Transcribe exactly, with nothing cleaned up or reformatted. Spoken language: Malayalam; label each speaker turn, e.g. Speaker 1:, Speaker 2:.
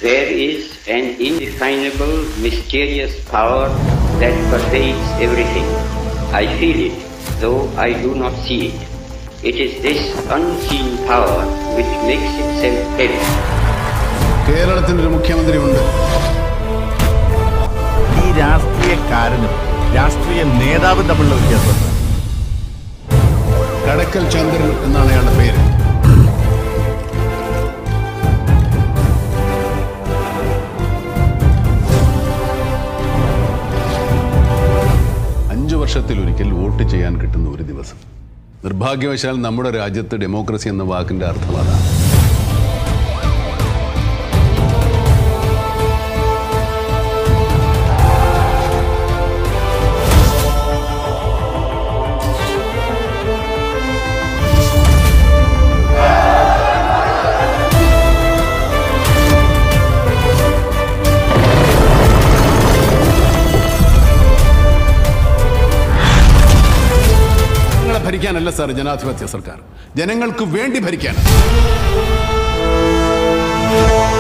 Speaker 1: There is an indefinable, mysterious power that pervades everything. I feel it, though I do not see it. It is this unseen power which makes itself felt.
Speaker 2: കേരളത്തിന് ഒരു മുഖ്യമന്ത്രി ഉണ്ട്.
Speaker 3: ഈ രാഷ്ട്രീയക്കാരനും രാഷ്ട്രീയ നേതാവും തമ്മിലുള്ള വ്യത്യാസം.
Speaker 2: കടക്കൽ ചന്ദ്രൻ എന്നാണ് അയാളുടെ പേര്. അഞ്ചു വർഷത്തിൽ ഒരിക്കൽ വോട്ട് ചെയ്യാൻ കിട്ടുന്ന ഒരു ദിവസം. നിർഭാഗ്യവശാൽ നമ്മുടെ രാജ്യത്ത് ഡെമോക്രസി എന്ന വാക്കിന്റെ അർത്ഥം അതാണ്. ഭരിക്കാനല്ല സാർ ജനാധിപത്യ സർക്കാർ, ജനങ്ങൾക്ക് വേണ്ടി ഭരിക്കാനാണ്.